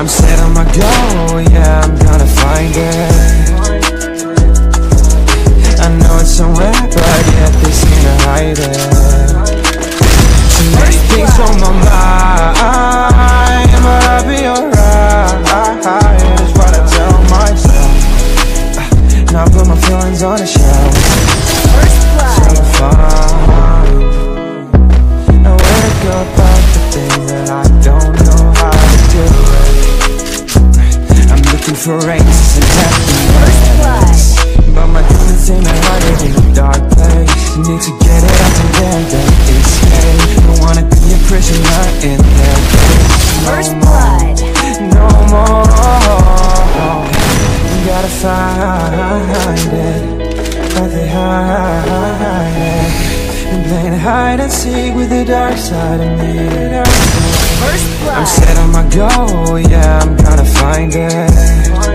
I'm set on my goal, yeah, I'm gonna find it. I know it's somewhere, but yet they seem to hide it. Too many things on my mind, but I'll be alright, is what I tell myself. Now I put my feelings on the shelf. So fine. I wake up about the things that I don't know how to do it. I'm looking for answers and happiness, but my demons seem to hide it in a dark place. Need to get it out and then escape. Don't wanna be a prisoner in their cage. No more. You gotta find it, but they hide it. And playing hide and seek with the dark side of me. I'm set on my goal, yeah, I'm gonna find it.